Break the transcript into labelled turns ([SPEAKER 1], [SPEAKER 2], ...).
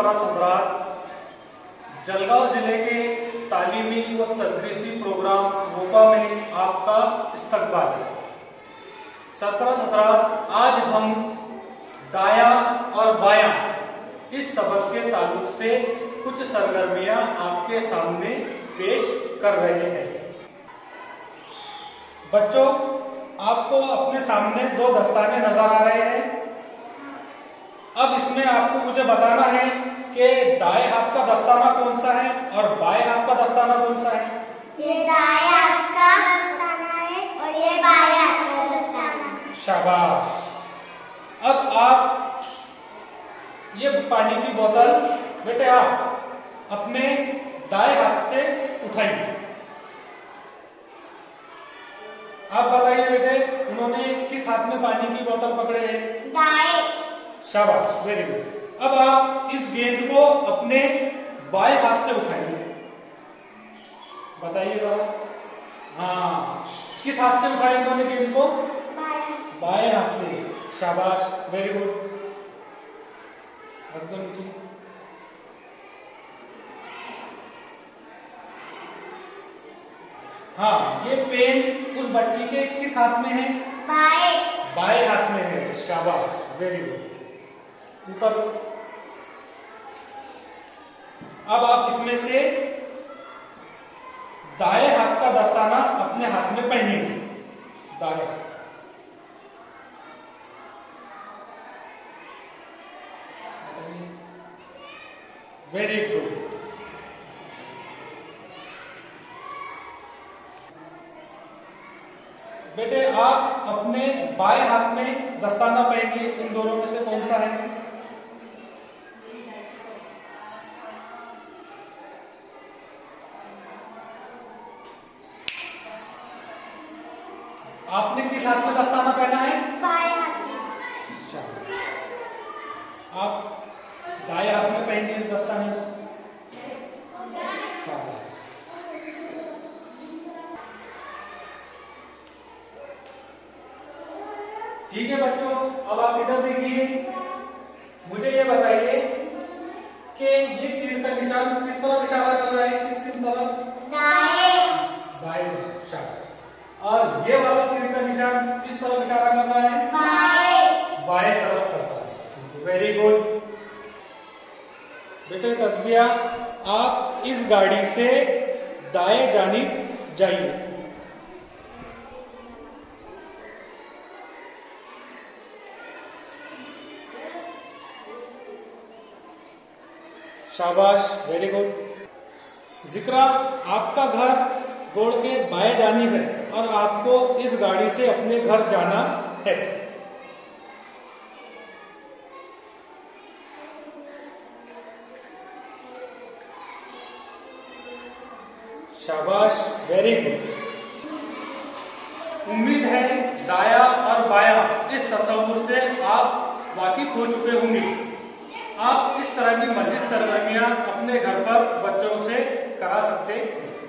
[SPEAKER 1] सरफराज हजरात, जलगांव जिले के तालीमी व तदरीसी प्रोग्राम रोपा में आपका इस्तकबाल है। सरफराज हजरात, आज हम दाया और बाया इस सबक के ताल्लुक से कुछ सरगर्मियां आपके सामने पेश कर रहे हैं। बच्चों, आपको अपने सामने दो दस्ताने नजर आ रहे हैं। अब इसमें आपको मुझे बताना है कि दाएं हाथ का दस्ताना कौन सा है और बाएं हाथ का दस्ताना कौन सा है।
[SPEAKER 2] ये दाएं हाथ का दस्ताना है और ये बाएं हाथ का दस्ताना।
[SPEAKER 1] शाबाश। अब आप ये पानी की बोतल बेटे आप अपने दाएं हाथ से उठाइए। आप बताइए बेटे, उन्होंने किस हाथ में पानी की बोतल पकड़े है?
[SPEAKER 2] दाएं।
[SPEAKER 1] शाबाश, वेरी गुड। अब आप इस गेंद को अपने बाएं हाथ से उठाइए। बताइएगा। हाँ, किस हाथ से उठाए इन्होंने गेंद को? बाएं हाथ से। शाबाश, वेरी गुड। रख दो नीचे। हाँ, ये पेन उस बच्ची के किस हाथ में है? बाएं हाथ में है। शाबाश, वेरी गुड। ऊपर। अब आप इसमें से दाएं हाथ का दस्ताना अपने हाथ में पहनेंगे। दाएं। Very good. बेटे, आप अपने बाएं हाथ में दस्ताना पहनिए। इन दोनों में से कौन सा है? आपने किस हाथ में दस्ताना पहना है?
[SPEAKER 2] बाएं हाथ में।
[SPEAKER 1] आप दाएं हाथ में पहनिए इस दस्ताने को। ठीक है बच्चों, अब आप इधर देखिए। मुझे ये बताइए कि ये तीर का निशान किस तरफ इशारा कर रहा है? किस तरफ? दाएं तरफ। और ये वाला तीर का निशान किस तरफ इशारा कर रहा है? बाएं तरफ करता है। Very good. बेटे तस्बिया, आप इस गाड़ी से दाएं जानिब जाइए। शाबाश, वेरी गुड। जिक्रा, आपका घर रोड के बाएं जानिब है और आपको इस गाड़ी से अपने घर जाना है। शाबाश, वेरी गुड। उम्मीद है दाया और बाया इस तस्वीर से आप वाकिफ हो चुके होंगे। आप इस तरह की मजीद सरगर्मियां अपने घर पर बच्चों से करा सकते हैं।